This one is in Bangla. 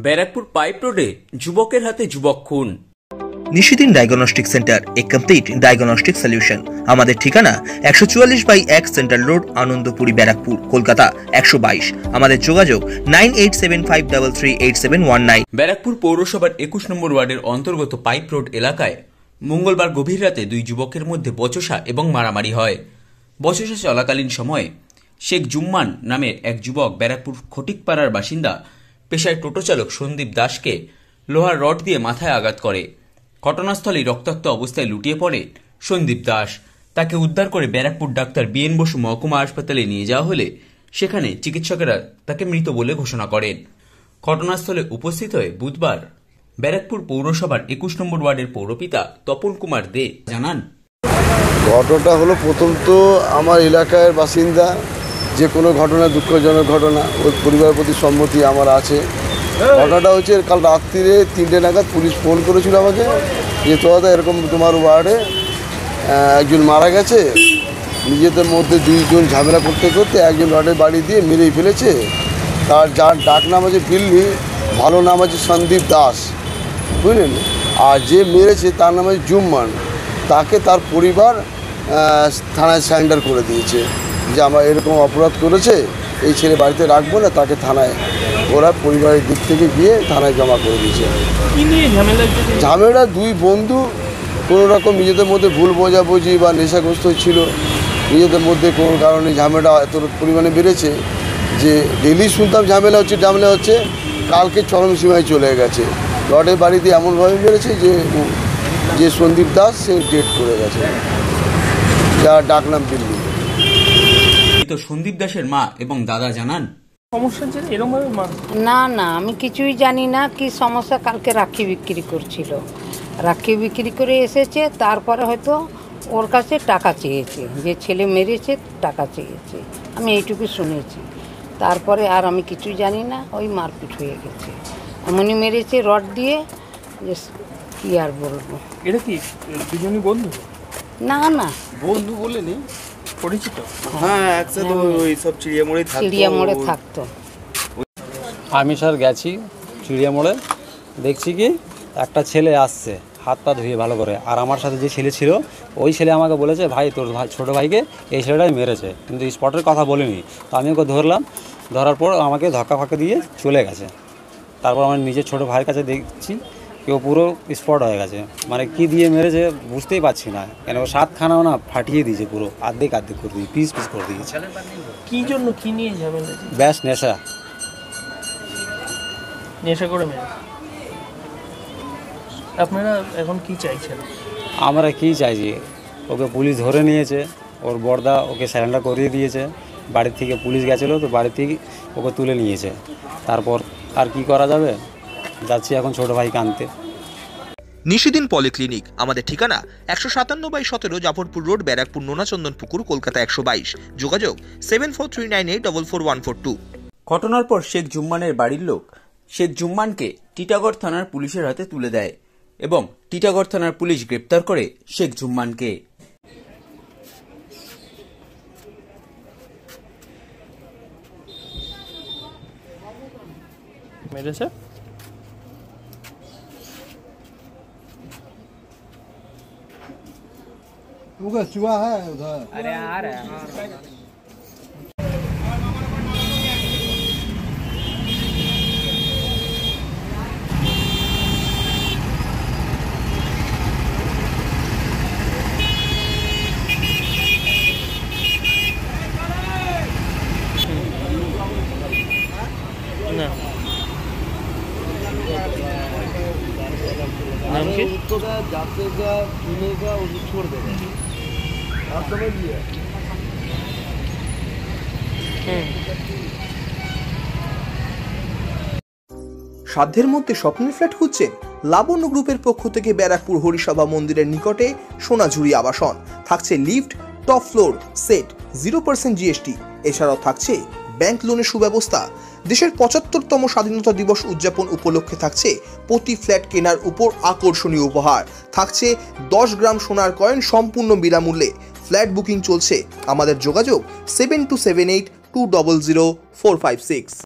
ব্যারাকপুর পাইপ রোডে যুবকের হাতে যুবক খুন। Nishidin diagnostic centre, a complete diagnostic solution. আমাদের ঠিকানা 144/1 সেন্ট্রাল রোড, আনন্দপুরি, ব্যারাকপুর, কলকাতা 122। আমাদের যোগাযোগ 9875338719। ব্যারাকপুর পৌরসভার 21 নম্বর ওয়ার্ডের অন্তর্গত পাইপ রোড এলাকায় মঙ্গলবার গভীর রাতে দুই যুবকের মধ্যে বচসা এবং মারামারি হয়। বচসা চলাকালীন সময়ে শেখ জুম্মান নামের এক যুবক ব্যারাকপুর খটিকপাড়ার বাসিন্দা পেশায় টোটো চালক সন্দীপ দাসকে লোহার রড দিয়ে মাথায় আঘাত করে। ঘটনাস্থলেই রক্তাক্ত অবস্থায় লুটিয়ে পড়ে সন্দীপ দাস। তাকে উদ্ধার করে ব্যারাকপুর ডাক্তার বিএন বসু মহকুমা হাসপাতালে নিয়ে যাওয়া হলে সেখানে চিকিৎসকেরা তাকে মৃত বলে ঘোষণা করেন। ঘটনাস্থলে উপস্থিত হয়ে বুধবার ব্যারাকপুর পৌরসভার 21 নম্বর ওয়ার্ডের পৌরপিতা তপন কুমার দে জানান, ঘটনাটা হলো, প্রথম তো আমার এলাকার বাসিন্দা, যে কোনো ঘটনা দুঃখজনক ঘটনা, ওই পরিবারের প্রতি সম্মতি আমার আছে। ঘটনাটা হচ্ছে কাল রাত্রিরে 3টে নাগাদ পুলিশ ফোন করেছিল আমাকে যে দাদা এরকম তোমার ওয়ার্ডে একজন মারা গেছে, নিজেদের মধ্যে দুইজন ঝামেলা করতে করতে একজন রডের বাড়ি দিয়ে মেরেই ফেলেছে। তার যার ডাক নাম আছে বিল্লি, ভালো নাম আছে সন্দীপ দাস, বুঝলেন, আর যে মেরেছে তার নাম আছে জুম্মান। তাকে তার পরিবার থানায় সারেন্ডার করে দিয়েছে যে আমরা এরকম অপরাধ করেছে, এই ছেলে বাড়িতে রাখবো না, তাকে থানায় ওরা পরিবারের দিক থেকে গিয়ে থানায় জমা করে দিয়েছে। ঝামেলা দুই বন্ধু কোনো রকম নিজেদের মধ্যে ভুল বোঝাবুঝি বা নেশাগ্রস্ত ছিল, নিজেদের মধ্যে কোনো কারণে ঝামেলা এত পরিমাণে বেড়েছে যে ডেলি শুনতাম ঝামেলা হচ্ছে, কালকে চরম সীমায় চলে গেছে। রডের বাড়িতে এমনভাবে বেড়েছে যে সন্দীপ দাস সে ডেট করে গেছে, যার ডাক নাম বিল্লি। সন্দীপ দাসের মা এবং দাদা জানান, না আমি কিছুই জানি না কি সমস্যা। কালকে রাখি বিক্রি করছিল, রাখি বিক্রি করে এসেছে, তারপরে হয়তো ওর কাছে টাকা চেয়েছে, যে ছেলে মেরেছে টাকা চেয়েছে, আমি এইটুকু শুনেছি। তারপরে আর আমি কিছুই জানি না, ওই মারপিট হয়ে গেছে, এমনই মেরেছে রড দিয়ে যে কি আর বলবো। এটা কি দুজনই বন্ধু? না বন্ধু বলে নেই, পরিচিত। হ্যাঁ, একসাথে ওই সব চিড়িয়ামোড়ে থাকতো। আমি স্যার গেছি চিড়িয়ামোড়ে, দেখছি কি একটা ছেলে আসছে হাত পা ধুয়ে ভালো করে, আর আমার সাথে যে ছেলে ছিল ওই ছেলে আমাকে বলেছে ভাই তোর ছোটো ভাইকে এই ছেলেটাই মেরেছে, কিন্তু স্পটের কথা বলিনি। তো আমি ওকে ধরলাম, ধরার পর আমাকে ধাক্কা ফাঁকা দিয়ে চলে গেছে। তারপর আমার নিজের ছোটো ভাইয়ের কাছে দেখছি কেউ পুরো স্পট হয়ে গেছে, মানে কি দিয়ে মেরেছে বুঝতেই পারছি না, কেন 7খানাও না ফাটিয়ে দিয়েছে, পুরো আর্ধেক করে দিয়ে পিস করে দিয়েছে। কি জন্য, কি নিয়ে ঝামেলা? ব্যাস নেশা করে মেরে। আপনারা এখন কি চাইছেন? আমরা কি চাইছি, ওকে পুলিশ ধরে নিয়েছে, ওর বড়দা ওকে সারেন্ডার করিয়ে দিয়েছে, বাড়ির থেকে পুলিশ গেছিলো তো বাড়ি থেকে ওকে তুলে নিয়েছে। তারপর আর কি করা যাবে, যাচ্ছি এখন ছোটো ভাইকে আনতে। নিশিদিন পলিক্লিনিক, আমাদের ঠিকানা 157/17 জাফরপুর রোড, ব্যারাকপুর, নোনাচন্দন পুকুর, কলকাতা 122। যোগাযোগ 7439844142। ঘটনার পর শেখ জুম্মানের বাড়ির লোক শেখ জুম্মানকে টিটাগড় থানার পুলিশের হাতে তুলে দেয় এবং টিটাগড় থানার পুলিশ গ্রেপ্তার করে শেখ জুম্মানকে। মেরেছে चुहा है उधर। अरे आ रहा है। नाम की जातेगा पीनेगा उसे छोड़ देगा, आप समझ लिया। সাধ্যের মধ্যে স্বপ্নের ফ্ল্যাট খুঁজছেন? লাবণ্য গ্রুপের পক্ষ থেকে ব্যারাকপুর হরিসভা মন্দিরের নিকটে সোনাঝুরি আবাসন থাকছে, lift, top floor, set, 0% GST, এছাড়াও থাকছে ব্যাংক লোনের সুব্যবস্থা। দেশের 75তম স্বাধীনতা দিবস উদযাপন উপলক্ষে থাকছে প্রতি ফ্ল্যাট কেনার উপর আকর্ষণীয় উপহার, থাকছে 10 গ্রাম সোনার কয়েন সম্পূর্ণ বিনামূল্যে। ফ্ল্যাট বুকিং চলছে, আমাদের যোগাযোগ 7278200456।